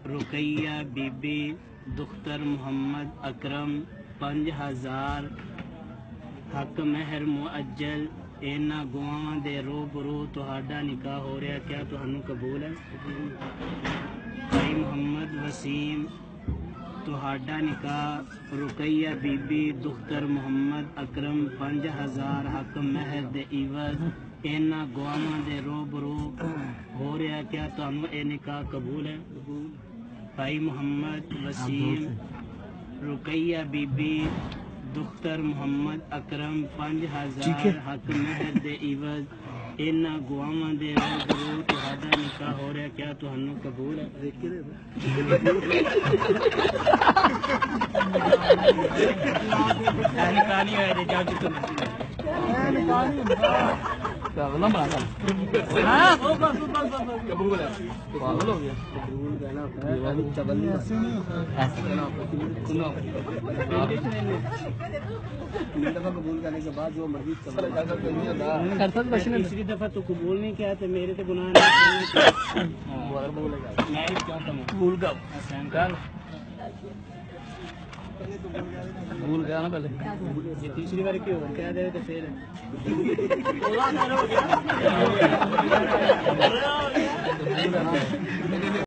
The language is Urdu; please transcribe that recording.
رقیہ بی بی دختر محمد اکرم 5000 حق مہر معجل اینا گواواں دے روبرو تہاڈا نکاح ہو رہا، کیا تہانوں قبول ہے؟ بھائی محمد وسیم تہاڈا نکاح رقیہ بی بی دختر محمد اکرم 5000 حق مہر دے عوض اینا گواواں دے روبرو ہو رہا، کیا تہانوں اے نکاح قبول ہے؟ بھائی محمد وسیم رقیہ بی بی دختر محمد اکرم 5000 حق مہر دے عوض اینا گواواں دے روبرو تہاڈا نکاح ہو رہا، کیا تہانوں قبول ہے؟ نکاح نہیں ہویا جاؤ جتوں قبول کرنے کے بعد جو مرضی تیسری دفعہ تو قبول نہیں کیا تو میرے تو گناہ نہیں قبول بھول گیا نا پہلے تیسری بار کیوں کہہ دے تو پھر